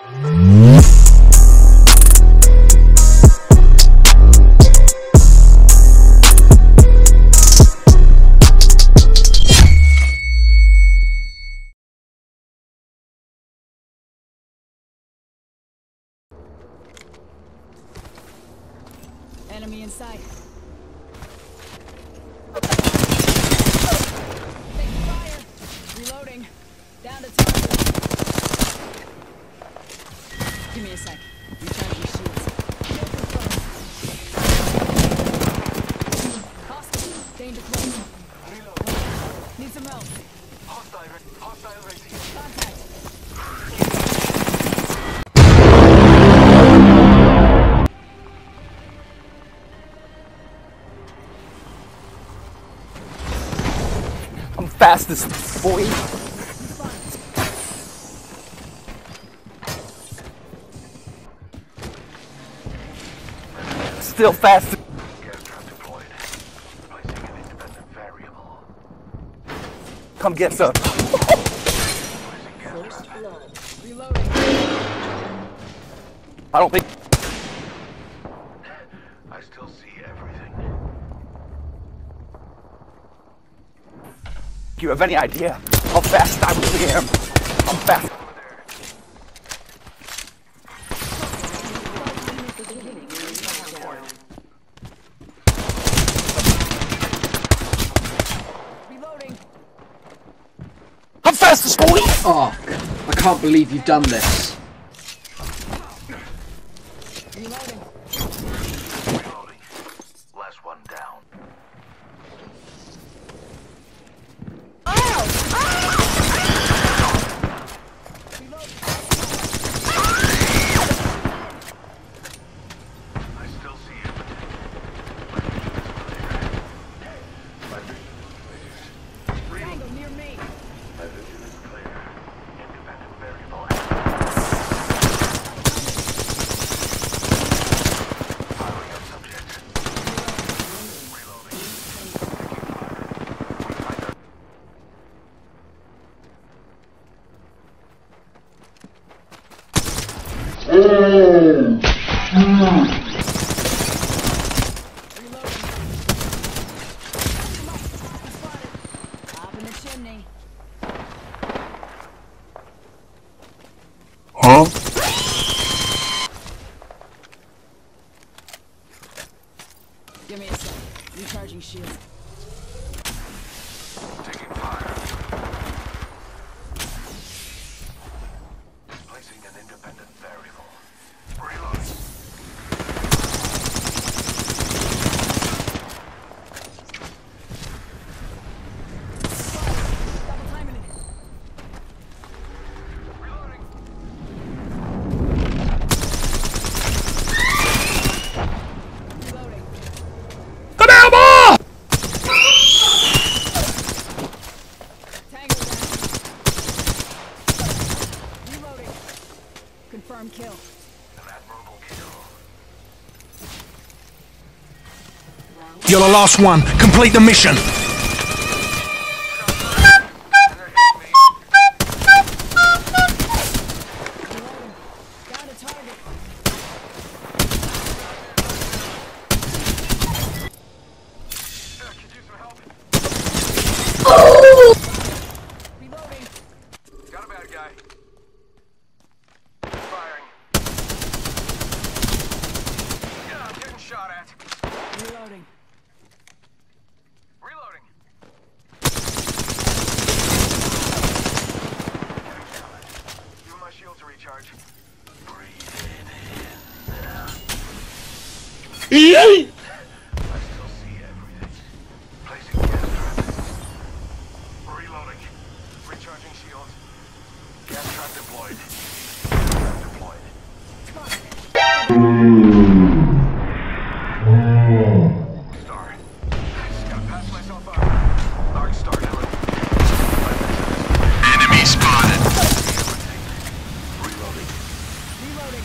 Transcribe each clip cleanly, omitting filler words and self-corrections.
Enemy in sight. Taking fire. Reloading. Down to target. Give me a sec. Recharging shields. Kill confirmed. Hostile. Danger close. Need some help. Hostile rating. Contact. I'm fastest, boy. Still fast. Gas trap deployed. Placing an independent variable. Come get some. Placing gas trap. Reloading. I don't think. I still see everything. Do you have any idea how fast I really am? I'm fast. Reloading. I'm fastest, boy. Oh, I can't believe you've done this. Reloading. Reloading. Last one down. I still see everything. My vision is clear. Tango near me. My vision is clear. Independent variable. Firing up subject. Reloading. Taking fire. We find our Reloading. Spotted. Up in the chimney. Huh? Give me a sec. Recharging shield. taking fire. Placing an independent variable. Reloading. Double timing it. Reloading. Reloading. Come out, boy! Tango down. Reloading. Confirm kill. An admirable kill. You're the last one. Complete the mission. Reloading. Down to target. Could use some help. Reloading. Got a bad guy. Firing. Yeah, I'm getting shot at. Reloading. Reloading. Give my shield to recharge. Breathe in. I still see everything. Placing gas trap. Reloading. Recharging shield. Gas trap deployed. Gas trap deployed. Star. Just gotta pass myself up. Dark Star down. Enemy spotted. Reloading. Reloading.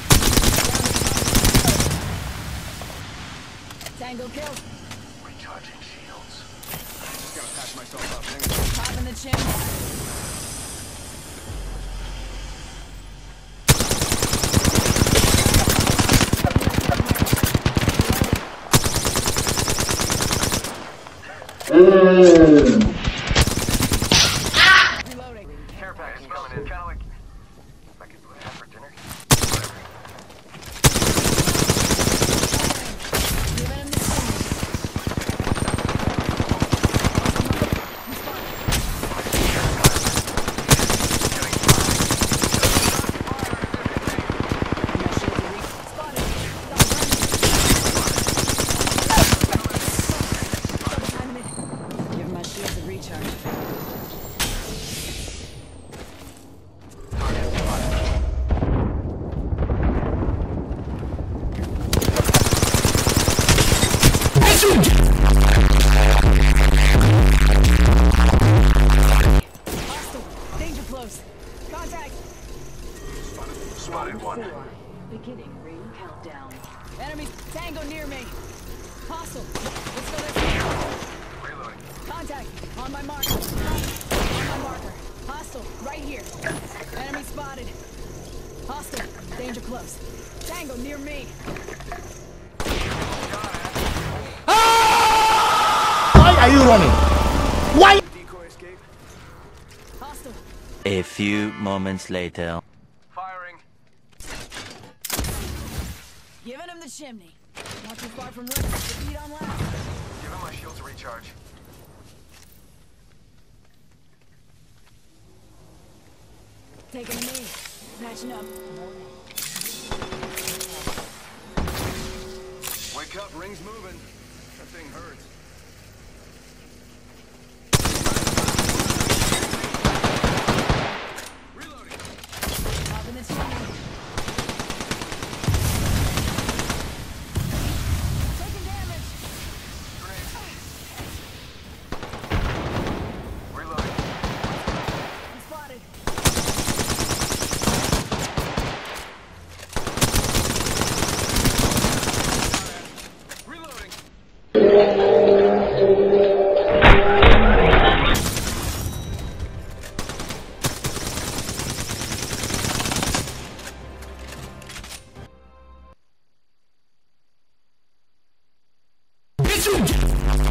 Tango kill. Recharging shields. Just gotta patch myself up. Top in the the chin. Spotted one. Beginning ring countdown. Enemy tango near me. Hostile. Let's go this way. Reloading. Contact. On my marker. On my marker. Hostile. Right here. Enemy spotted. Hostile. Danger close. Tango near me. Why are you running? Why? Decoy escape. Hostile. A few moments later. Firing. Giving him the chimney. Not too far from Rick. Speed on left. Give him my shield to recharge. Taking a knee. Matching up. Wake up, ring's moving. That thing hurts. Reloading. Popping the chimney. Taking damage. Reloading. I'm spotted. Reloading. Did you?